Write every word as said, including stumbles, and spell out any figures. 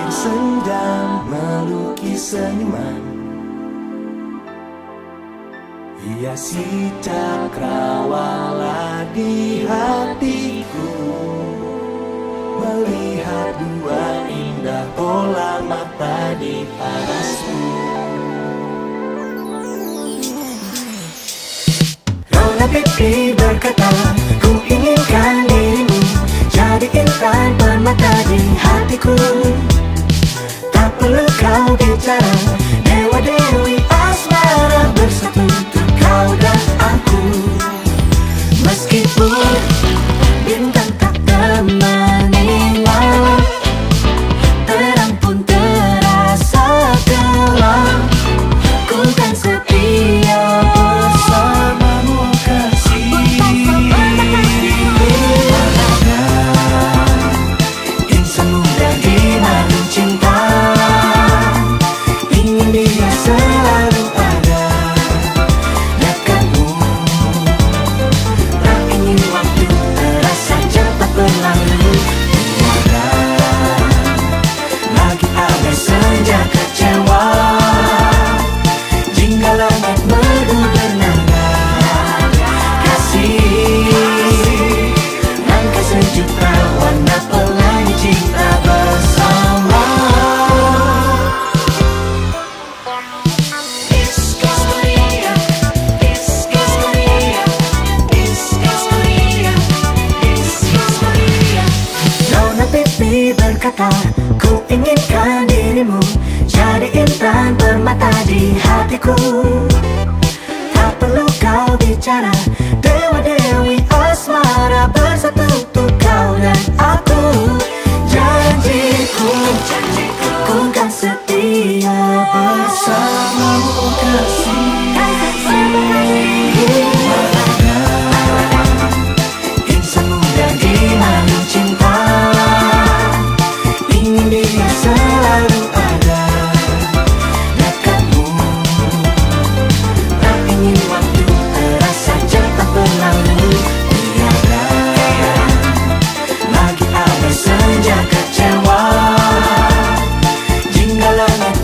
Senja melukis senyuman, hiasi cakrawala di hatiku, melihat dua indah bola mata di parasmu. Rona pipi berkata, ku inginkan dirimu jadi intan permata di hatiku. Tak perlu kau bicara, dewa dewi asmara bersatu untuk kau dan aku. Meskipun bintang tak temani malam, terang pun terasa gelap, ku kan setia bersamamu kasih. Insan muda di malam cinta, ingin dia selalu ada dekatmu. Tak ingin waktu terasa cepat berlalu. Tiada lagi ada senja kecewa, jingga langit merdu bernada kasih. Langkah sejuk warna pelangi cinta bersama. Discoria, discoria, discoria, discoria. Nona pipi berkata, ku inginkan dirimu jadi intan permata di hatiku. Tak perlu kau bicara, dewa dewi asmara bersatu untuk kau dan aku. Janjiku, ku kan setia bersamamu kasih. Insan muda di malam cinta, ingin dia selalu ada dekatmu. Tak ingin waktu terasa cepat berlalu. Tiada lagi ada senja kecewa, jingga langit